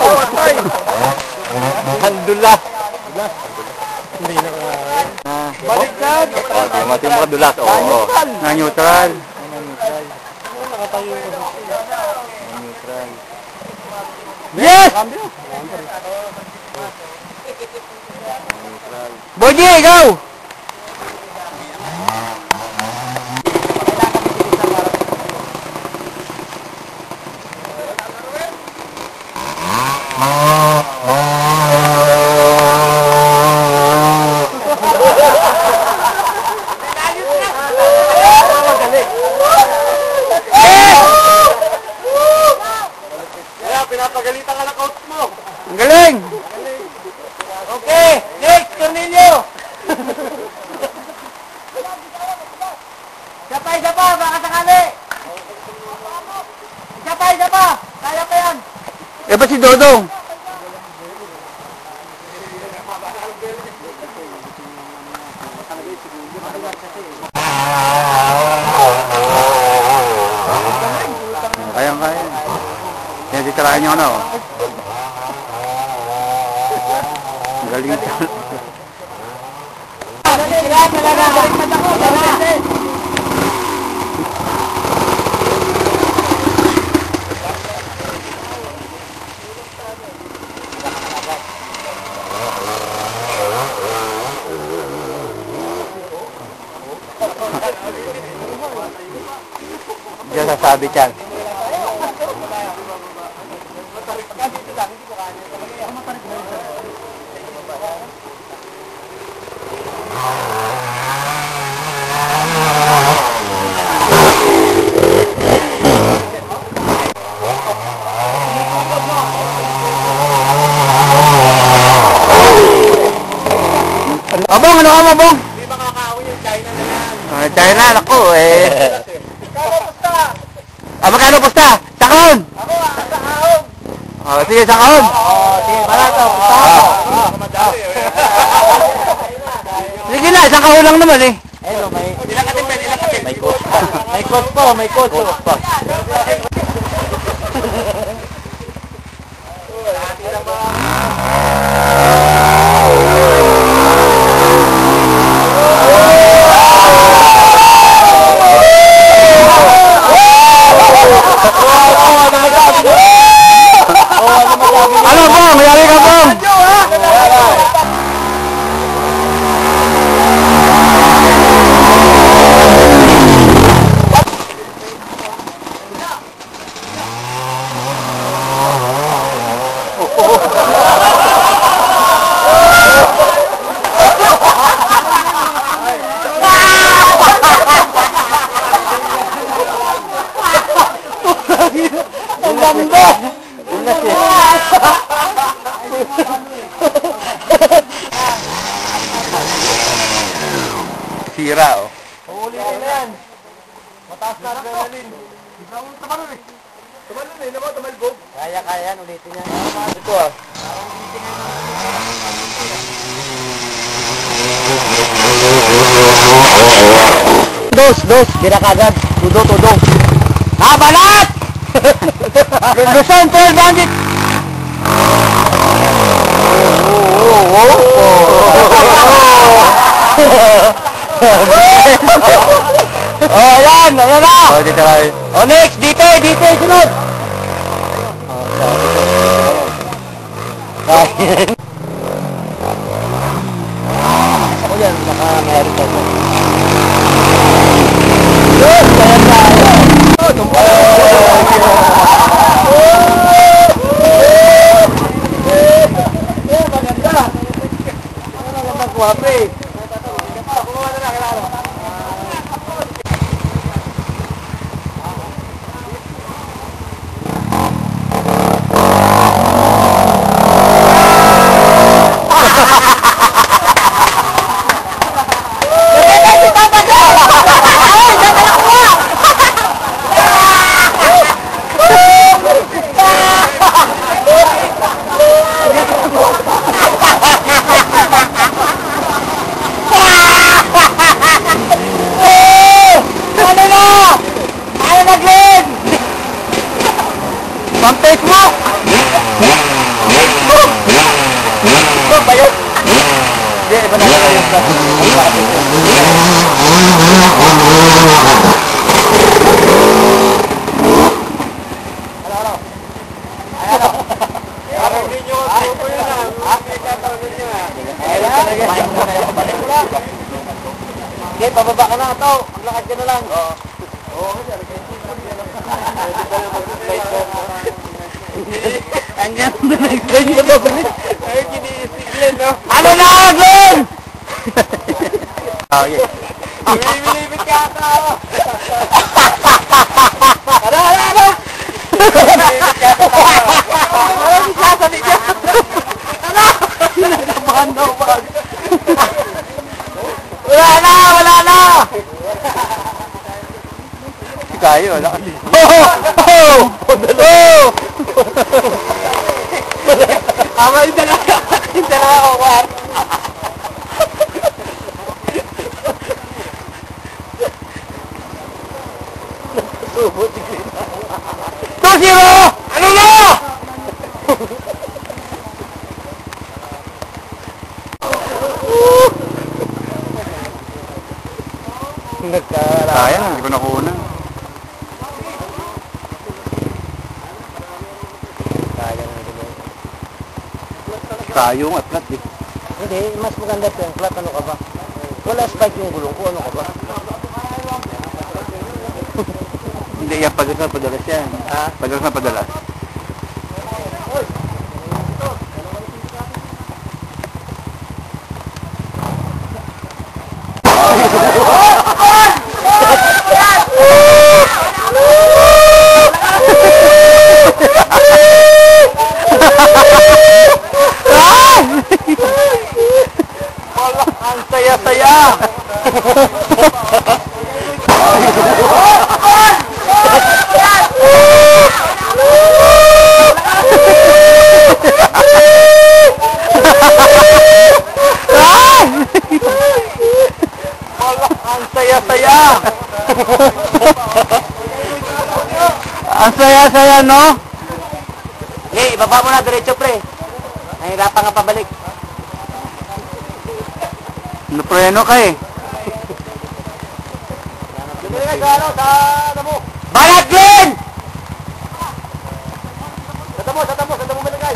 Handulas. Hindi na baliktad. Mati mo dulas. Oo. Na neutral. Nakatayo ko sa neutral. Yes! Boji, ikaw! Pinapagalitan ka na coach mo. Ang galing! Okay, next, Cornelio. Isa pa, baka sakali. Isa pa. Kaya pa yan. Eh, ba si Dodong? Kaya. Yan, titirahin nyo ano. Ang galing. Diyan sasabit yan. Abong, ano ka mo, Bong? Hindi makakaawin yung China na yan. China, naku eh. Ikaw, pusta. Magkano pusta? Sakon! Ako, sa ahong. Sige, sakon! Sige, barato, pusta ako. Sige na, isang kahon lang naman eh. Ayun, ilang katin. May coach pa. May coach pa. Ano Bong? Mayari ka Bong? Ang ganda! Sira oh. Uulitin na yan. Mataas na adrenaline. Tumalun eh. Tumalbog. Kaya yan, ulitin yan. Ito ah. Dos. Tira kagad. Tudo. Balat! Luzon, Paul Bandit! Ayan na! Next, dito, sunod! Ako yan, naka-meron ko. Yes! Ayan na! Magandang kuwape. yun? Hindi, iba na lang yung plat. Okay, pababa ka na ito. Maglakad ka na lang. Oo. Hanggang na nag-train ka ba ba? Ay, kiniisiglan, no? Ano na, Glenn? Oh, yeah. Bilibit ka ata, oh. Ano? Bilibit ka ata. Ano si sasabi niya? Ano? Nagkabahan daw ba? Wala na! Si Kayo, wala kasi. Ama yung dalaga. Yung dalaga ko, Juan. Subot si Glenn. 2-0! Ano na? Sayang, hindi ko nakuha. Tayo nga, flat eh. Hindi, mas maganda ito yung flat. Ano ka ba? Wala spike yung gulong ko. Ano ka ba? Hindi, yan padalas na padalas yan. Ha? Padalas na padalas. Ang saya-saya! Ang saya-saya! Ang saya-saya, no? Okay, ibaba mo na diretso, pre. Nahirapan ka pabalik. Napreno ka eh. Lumili ka ano, sa damo. Balat, Glenn! Sa damo malagay.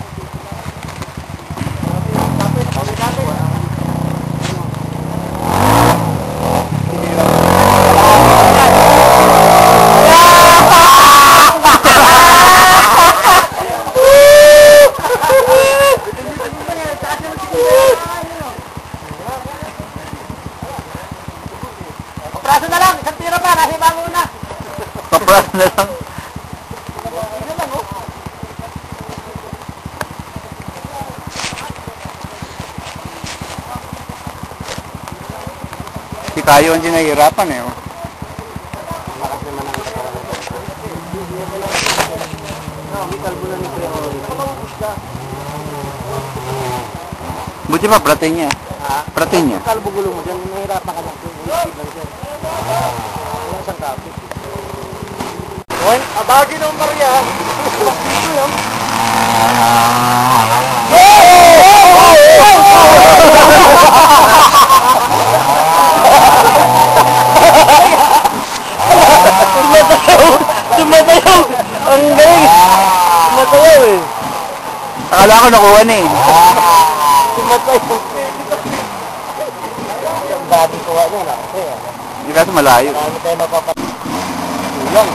Praso na lang, isang tiro pa, nasi bago na. Papras na lang. Ano lang, oh. Si Tayo ang sinahirapan eh. Oh. Malakas naman ang may kalbo na ni Preo. Buti pa, pratin niya. Ha? Pratin niya. Kalbo gulo mo dyan, nahirapan ka lang. Wala isang kapi. Oy, abagi ng Maria. Dito yan. Tumatayaw! Ang galing! Tumatayaw eh. Akala ko nakuha na eh. Tumatayaw. Ang dati ko ano lang. Hindi kaso malayo. Marami tayo mapapatulang.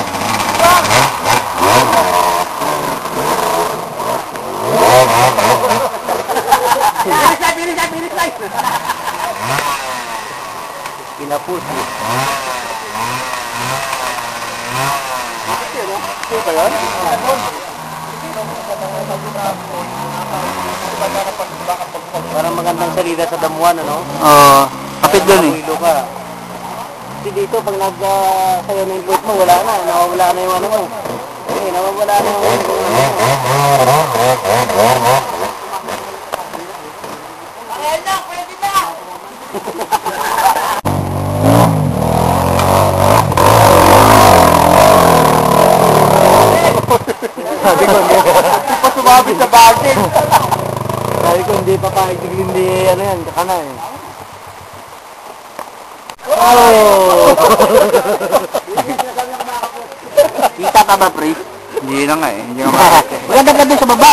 Bilis lang! Pinapus. Ito ba yun? Parang magandang salida sa damuhan, ano? Oo. Kapit doon eh. Ulo ka. Kasi dito, pag nag-sayo na yung boat mo, wala na. Nawawala na yung ano mo. Eh, nawawala na yung ano mo. Pangel na! Pwede na! Sabi ko, hindi pa sumabi sa bagay. Sabi ko, hindi papayag, hindi, ano yan, kakana eh. Oh! Kita ka ba, pre? Hindi na nga eh. Hindi nga makakit. Maganda ka doon sa baba.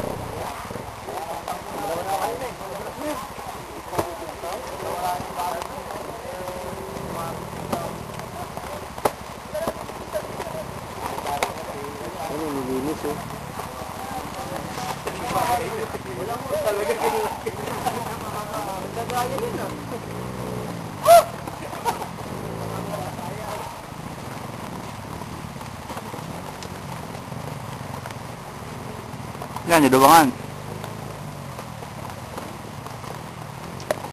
Ano, nilinis eh. Yan, yung duwangan.